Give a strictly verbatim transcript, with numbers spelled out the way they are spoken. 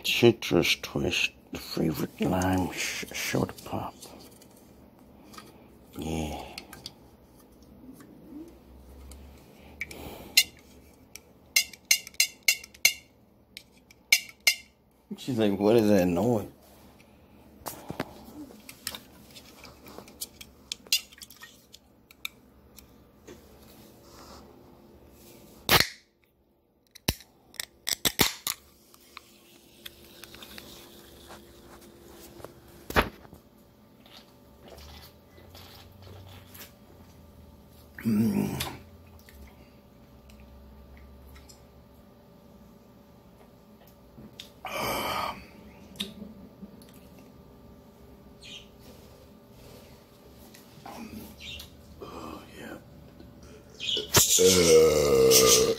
Citrus Twist, favorite lime sh soda pop. Yeah. She's like, what is that noise? Mm. Oh, yeah. Uh.